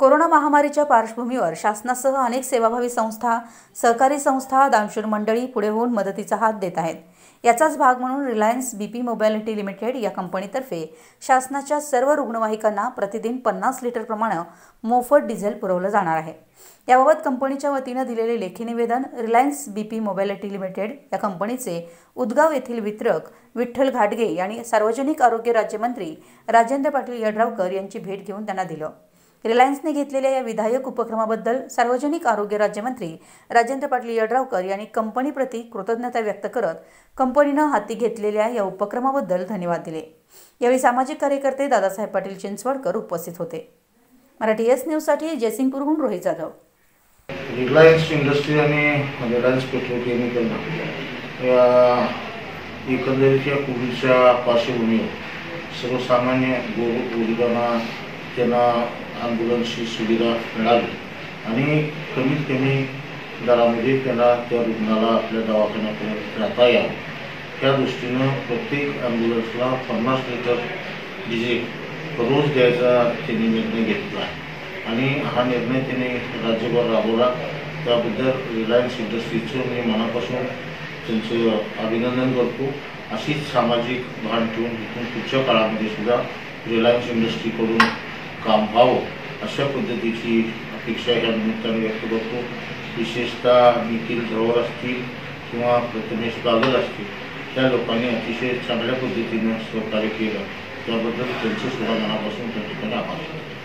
Corona महामारीच्या पार्श्वभूमीवर शासनासह अनेक सेवाभावी संस्था, सहकारी संस्था, दानशूर मंडळी पुढे होऊन मदतीचा हात देत आहेत। याचाच भाग म्हणून रिलायन्स बीपी मोबिलिटी लिमिटेड या कंपनीतर्फे शासनाच्या सर्व रुग्णवाहिकांना प्रतिदिन 50 लिटर प्रमाणे मोफत डिझेल पुरवलं जाणार आहे। याबाबत कंपनीच्या वतीने दिलेले लेखी निवेदन रिलायन्स बीपी मोबिलिटी लिमिटेड या कंपनीचे उदगाव येथील वितरक विठ्ठल घाटगे यांनी सार्वजनिक आरोग्य राज्यमंत्री राजेंद्र पाटील यड्रावकर यांची भेट घेऊन त्यांना दिलं। रिलायन्सने घेतलेल्या या विधायक उपक्रमाबद्दल सार्वजनिक आरोग्य राज्यमंत्री राजेंद्र पाटील यड्रावकर यांनी कंपनीप्रती कृतज्ञता व्यक्त करत कंपनीने हाती घेतलेल्या या उपक्रमाबद्दल धन्यवाद दिले। यावेळी सामाजिक कार्यकर्ते दादासाहेब पाटील चिंचवडकर उपस्थित होते। मराठी एस न्यूजसाठी जयसिंगपूरहून रोहित जाधव। रिलायन्स इंडस्ट्री आणि रिलायन्स पेट्रोकेमिकल या एकंदरीतच्या कोविडच्या पार्श्वभूमीवर सर्वसामान्य गोरगरिबांना त्यांना ॲम्ब्युलन्सची सुविधा मिळावी आणि कमीत कमी दरामध्ये त्यांना त्या रुग्णाला आपल्या दवाखान्यापर्यंत जाता यावं, त्या दृष्टीनं प्रत्येक ॲम्ब्युलन्सला 50 लिटर डिझेल रोज द्यायचा त्यांनी निर्णय घेतला आणि हा निर्णय त्यांनी राज्यभर राबवला। त्याबद्दल रिलायन्स इंडस्ट्रीचं मी मनापासून त्यांचं अभिनंदन करतो। अशीच सामाजिक भान ठेवून इथून पुढच्या काळामध्ये सुद्धा रिलायन्स इंडस्ट्रीकडून काम व्हावं अशा पद्धतीची अपेक्षा या निमित्ताने व्यक्त करतो। विशेषतः निखिल धरोवर असतील किंवा प्रथमेश बागल असतील त्या लोकांनी अतिशय चांगल्या पद्धतीनं सहकार्य केलं, त्याबद्दल त्यांचं सुद्धा मनापासून त्या ठिकाणी आभार.